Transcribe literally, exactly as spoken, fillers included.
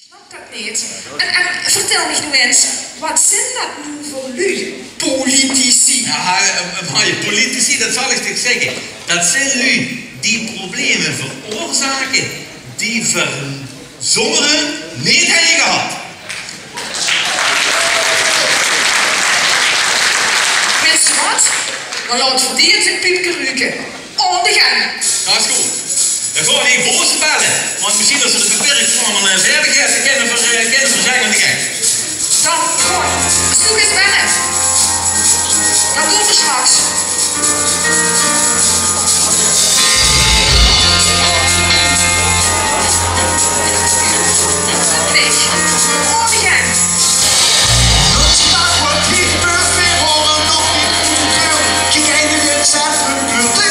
snap dat niet. En, en vertel me nu eens, wat zijn dat nu voor lui? Politici. Ja, maar je politici, dat zal ik toch zeggen. Dat zijn lui die problemen veroorzaken die verzommeren niet hebben gehad. Mensen wat? Maar laat verdienen zijn piepje ruiken. Aan de gang. Dat is goed. Dan gaan we die boos bellen. Want misschien als ze de beperkt van een veiligheid kennen voor zijn aan de gang. Dan, gewoon, zoek eens bellen. Dat doen we straks. Nee, aan de gang. Dat staat wat niet perfect, horen nog niet goed. Je kijkt het zelf een